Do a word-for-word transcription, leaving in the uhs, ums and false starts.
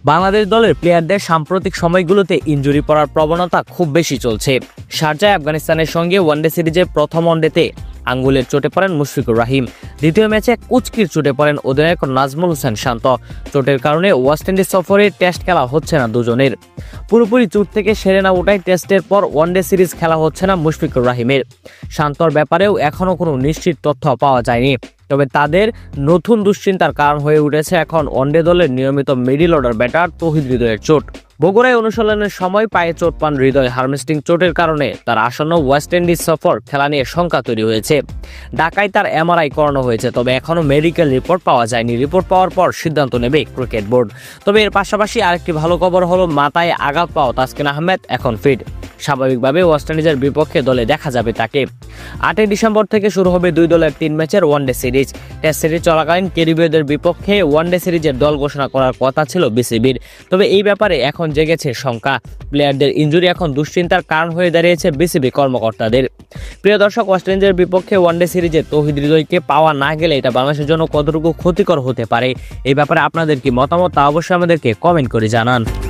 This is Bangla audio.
বাংলাদেশ দলের প্লেয়ারদের সাম্প্রতিক সময়গুলোতে ইনজুরি পড়ার প্রবণতা খুব বেশি চলছে। শারজায় আফগানিস্তানের সঙ্গে ওয়ানডে সিরিজের প্রথম ওয়ানডেতে আঙ্গুলের চোটে পড়েন মুশফিকুর রহিম। দ্বিতীয় ম্যাচে কুচকির চোটে পড়েন অধিনায়ক নাজমুল হোসেন শান্ত। চোটের কারণে ওয়েস্ট ইন্ডিজ সফরে টেস্ট খেলা হচ্ছে না দুজনের। পুরোপুরি চোট থেকে সেরে না ওঠায় টেস্টের পর ওয়ানডে সিরিজ খেলা হচ্ছে না মুশফিকুর রহিমের। শান্তর ব্যাপারেও এখনও কোনো নিশ্চিত তথ্য পাওয়া যায়নি। তবে তাদের নতুন দুশ্চিন্তার কারণ হয়ে উঠেছে এখন ওয়ানডে দলের নিয়মিত মিডল অর্ডার ব্যাটার তৌহিদ হৃদয়ের চোট। বগুড়ায় অনুশীলনের সময় পায়ে চোট পান হৃদয়। হার্মেস্টিং চোটের কারণে তার আসন্ন ওয়েস্ট ইন্ডিজ সফর খেলা নিয়ে শঙ্কা তৈরি হয়েছে। ঢাকায় তার এমআরআই করানো হয়েছে, তবে এখনও মেডিকেল রিপোর্ট পাওয়া যায়নি। রিপোর্ট পাওয়ার পর সিদ্ধান্ত নেবে ক্রিকেট বোর্ড। তবে এর পাশাপাশি আরেকটি ভালো খবর হলো মাথায় আঘাত পাওয়া তাসকিন আহমেদ এখন ফিট। স্বাভাবিকভাবে ওয়েস্ট ইন্ডিজের বিপক্ষে দলে দেখা যাবে তাকে। আটই ডিসেম্বর থেকে শুরু হবে দুই দলের তিন ম্যাচের ওয়ানডে সিরিজ। টেস্ট সিরিজ চলাকালীন ক্যারিবীয়দের বিপক্ষে ওয়ানডে সিরিজের দল ঘোষণা করার কথা ছিল বিসিবির। তবে এই ব্যাপারে এখন জেগেছে শঙ্কা। প্লেয়ারদের ইনজুরি এখন দুশ্চিন্তার কারণ হয়ে দাঁড়িয়েছে বিসিবি কর্মকর্তাদের। প্রিয় দর্শক, ওয়েস্ট ইন্ডিজের বিপক্ষে ওয়ানডে সিরিজে তৌহিদ হৃদয়কে পাওয়া না গেলে এটা বাংলাদেশের জন্য কতটুকু ক্ষতিকর হতে পারে, এই ব্যাপারে আপনাদের কি মতামত তা অবশ্যই আমাদেরকে কমেন্ট করে জানান।